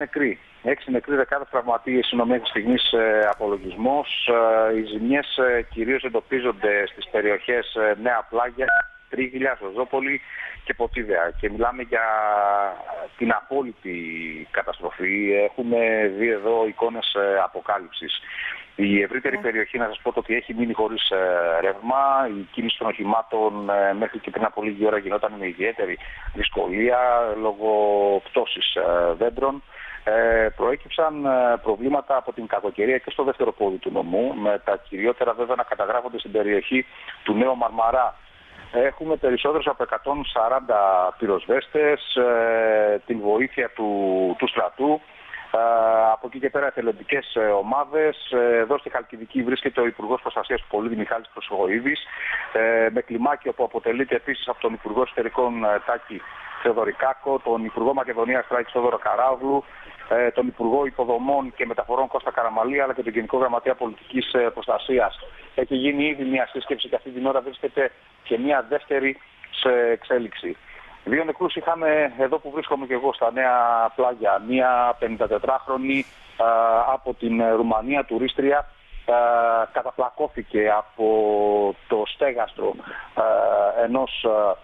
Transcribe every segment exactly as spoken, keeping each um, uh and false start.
νεκροί. Έξι νεκροί, δεκάδες τραυματίες είναι ο μέχρι στιγμής ε, απολογισμός. Ε, οι ζημιές ε, κυρίως εντοπίζονται στις περιοχές ε, Νέα Πλάγια, Τρίγυλια, Ζωζόπολη και Ποτίδεα. Και μιλάμε για την απόλυτη καταστροφή. Έχουμε δει εδώ εικόνες ε, αποκάλυψης. Η ευρύτερη yeah. περιοχή, να σας πω, το ότι έχει μείνει χωρίς ε, ρεύμα. Η κίνηση των οχημάτων ε, μέχρι και πριν από λίγη ώρα γινόταν με ιδιαίτερη δυσκολία λόγω πτώσης ε, δέντρων. Ε, προέκυψαν ε, προβλήματα από την κακοκαιρία και στο δεύτερο πόδι του νομού, με τα κυριότερα βέβαια να καταγράφονται στην περιοχή του Νέου Μαρμαρά. Έχουμε περισσότερους από εκατόν σαράντα πυροσβέστες, ε, την βοήθεια του, του στρατού. Ε, από εκεί και πέρα εθελοντικές ομάδες. Ε, εδώ στη Χαλκιδική βρίσκεται ο Υπουργός Προστασίας του Πολίτη Μιχάλης Χρυσοχοΐδης, ε, με κλιμάκιο που αποτελείται επίσης από τον Υπουργό Εσωτερικών ε, Τάκη Θεοδωρικάκο, τον Υπουργό Μακεδονίας Θράκη Θόδωρο Καράβλου, ε, τον Υπουργό Υποδομών και Μεταφορών Κώστα Καραμαλή, αλλά και τον Γενικό Γραμματέα Πολιτικής Προστασίας. Έχει γίνει ήδη μια σύσκεψη και αυτή την ώρα βρίσκεται και μια δεύτερη σε εξέλιξη. Δύο νεκρούς είχαμε εδώ που βρίσκομαι και εγώ στα Νέα Πλάγια. Μία πενηντατετράχρονη α, από την Ρουμανία, τουρίστρια, α, καταπλακώθηκε από το στέγαστρο α, ενός α,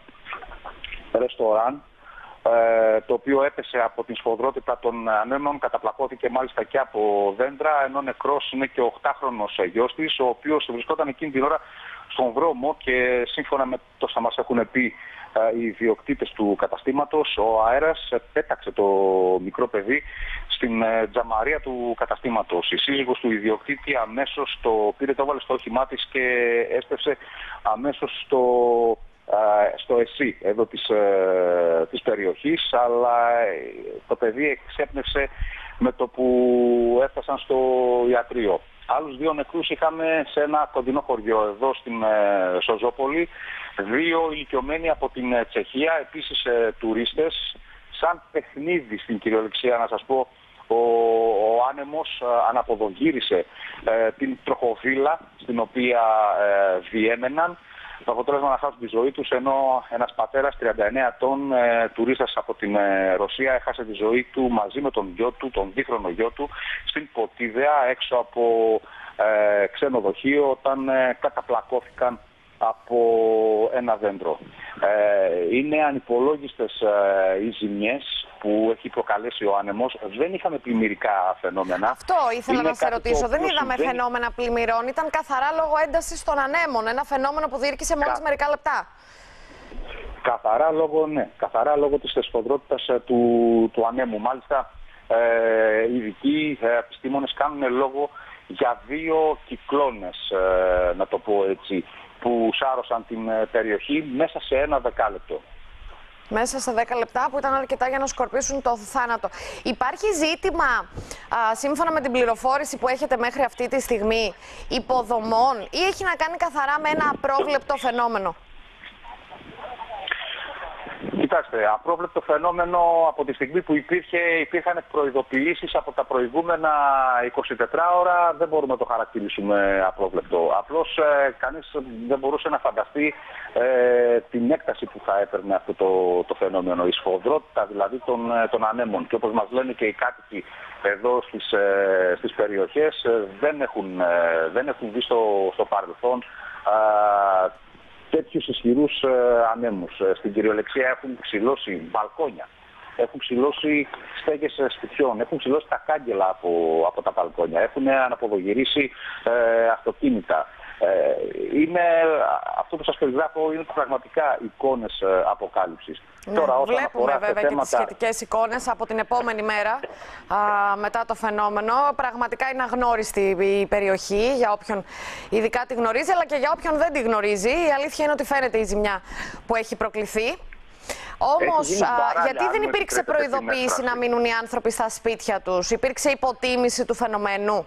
ρεστοράν, ε, το οποίο έπεσε από την σφοδρότητα των ανέμων, καταπλακώθηκε μάλιστα και από δέντρα, ενώ νεκρός είναι και ο οκτάχρονος γιος της, ο οποίος βρισκόταν εκείνη την ώρα στον δρόμο και σύμφωνα με τόσα μας έχουν πει οι ιδιοκτήτες του καταστήματος, ο αέρας πέταξε το μικρό παιδί στην τζαμαρία του καταστήματος. Η σύζυγος του ιδιοκτήτη αμέσως το πήρε, το έβαλε στο όχημά της και έστρεψε αμέσως στο, στο ΕΣΥ εδώ της, της περιοχής, αλλά το παιδί εξέπνευσε με το που έφτασαν στο ιατρείο. Άλλους δύο νεκρούς είχαμε σε ένα κοντινό χωριό εδώ στην ε, Σοζόπολη. Δύο ηλικιωμένοι από την ε, Τσεχία, επίσης ε, τουρίστες. Σαν παιχνίδι στην κυριολεξία, να σας πω, ο, ο άνεμος ε, αναποδογύρισε ε, την τροχοφύλλα στην οποία ε, διέμεναν. Το αποτέλεσμα να χάσουν τη ζωή τους, ενώ ένας πατέρας τριάντα εννέα ετών, ε, τουρίστας από την ε, Ρωσία, έχασε τη ζωή του μαζί με τον γιο του, τον δίχρονο γιο του, στην Ποτίδεα, έξω από ε, ξενοδοχείο, όταν ε, καταπλακώθηκαν από ένα δέντρο. Ε, είναι ανυπολόγιστες ε, οι ζημιές που έχει προκαλέσει ο άνεμος. Δεν είχαμε πλημμυρικά φαινόμενα. Αυτό ήθελα είναι να σε ρωτήσω. Δεν είδαμε συμβαίνει... φαινόμενα πλημμυρών. Ήταν καθαρά λόγω έντασης των ανέμων. Ένα φαινόμενο που διήρκησε μόλις Κα... μερικά λεπτά. Καθαρά λόγω, ναι. Καθαρά λόγω της σφοδρότητας ε, του, του ανέμου. Μάλιστα, ε, οι ειδικοί ε, επιστήμονες κάνουν λόγο για δύο κυκλώνες, ε, να το πω έτσι, που σάρωσαν την περιοχή μέσα σε ένα δεκάλεπτο. Μέσα σε δέκα λεπτά, που ήταν αρκετά για να σκορπίσουν το θάνατο. Υπάρχει ζήτημα, α, σύμφωνα με την πληροφόρηση που έχετε μέχρι αυτή τη στιγμή, υποδομών, ή έχει να κάνει καθαρά με ένα απρόβλεπτο φαινόμενο? Κοιτάξτε, απρόβλεπτο φαινόμενο από τη στιγμή που υπήρχε, υπήρχαν προειδοποιήσεις από τα προηγούμενα εικοσιτετρά ώρα, δεν μπορούμε να το χαρακτηρίσουμε απρόβλεπτο. Απλώς ε, κανείς δεν μπορούσε να φανταστεί ε, την έκταση που θα έπαιρνε αυτό το, το φαινόμενο, η σφοδρότητα δηλαδή των, των ανέμων. Και όπως μας λένε και οι κάτοικοι εδώ στις, ε, στις περιοχές, ε, δεν, έχουν, ε, δεν έχουν δει στο, στο παρελθόν ε, τέτοιους ισχυρούς ε, ανέμους. Ε, στην κυριολεξία έχουν ξυλώσει μπαλκόνια, έχουν ξυλώσει στέγες σπιτιών, έχουν ξυλώσει τα κάγκελα από, από τα μπαλκόνια, έχουν αναποδογυρίσει ε, αυτοκίνητα. Ε, είναι, αυτό που σας περιγράφω είναι πραγματικά εικόνες ε, αποκάλυψης. Ναι, τώρα, όσον βλέπουμε βέβαια θέματα... και τις σχετικές εικόνες από την επόμενη μέρα α, μετά το φαινόμενο. Πραγματικά είναι αγνώριστη η περιοχή για όποιον ειδικά τη γνωρίζει, αλλά και για όποιον δεν τη γνωρίζει. Η αλήθεια είναι ότι φαίνεται η ζημιά που έχει προκληθεί. Όμως, α, γιατί δεν υπήρξε προειδοποίηση να μείνουν οι άνθρωποι στα σπίτια τους? Υπήρξε υποτίμηση του φαινομένου?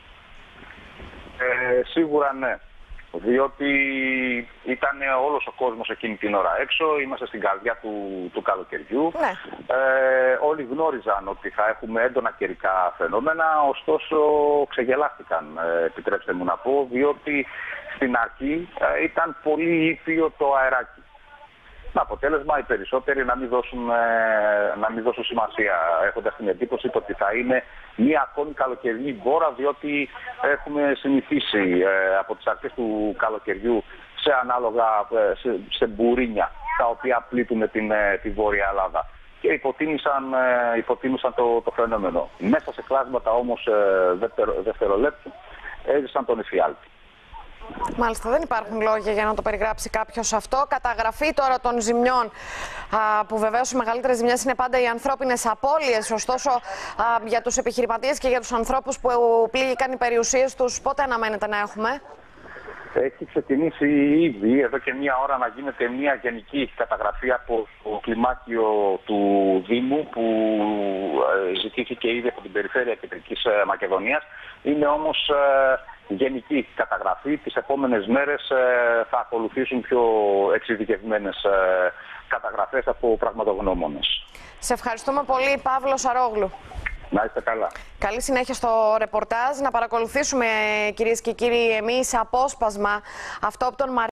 Ε, σίγουρα ναι. Διότι ήταν όλος ο κόσμος εκείνη την ώρα έξω, είμαστε στην καρδιά του, του καλοκαιριού. Ναι. Ε, όλοι γνώριζαν ότι θα έχουμε έντονα καιρικά φαινόμενα, ωστόσο ξεγελάστηκαν, ε, επιτρέψτε μου να πω, διότι στην αρχή ε, ήταν πολύ ήπιο το αεράκι. με αποτέλεσμα οι περισσότεροι να μην δώσουν, να μην δώσουν σημασία, έχοντας την εντύπωση ότι θα είναι μία ακόμη καλοκαιρινή μπόρα, διότι έχουμε συνηθίσει από τις αρχές του καλοκαιριού σε ανάλογα σε, σε μπουρίνια τα οποία πλήττουν την, τη Βόρεια Ελλάδα και υποτίμησαν, υποτίμησαν το, το φαινόμενο. Μέσα σε κλάσματα όμως δευτερο, δευτερολέπτου έζησαν τον εφιάλτη. Μάλιστα, δεν υπάρχουν λόγια για να το περιγράψει κάποιος αυτό. Καταγραφή τώρα των ζημιών, α, που βεβαίως οι μεγαλύτερες ζημιές είναι πάντα οι ανθρώπινες απώλειες. Ωστόσο, α, για τους επιχειρηματίες και για τους ανθρώπους που πλήγηκαν οι περιουσίες τους, πότε αναμένεται να έχουμε? Έχει ξεκινήσει ήδη εδώ και μία ώρα να γίνεται μία γενική καταγραφή από το κλιμάκιο του Δήμου που ζητήθηκε ήδη από την Περιφέρεια Κεντρικής Μακεδονίας. Είναι όμως γενική καταγραφή. Τις επόμενες μέρες θα ακολουθήσουν πιο εξειδικευμένες καταγραφές από πραγματογνώμονες. Σε ευχαριστούμε πολύ, Παύλο Σαρόγλου. Να είστε καλά. Καλή συνέχεια στο ρεπορτάζ. Να παρακολουθήσουμε, κυρίες και κύριοι, εμείς απόσπασμα αυτό από τον Μαρτίνο.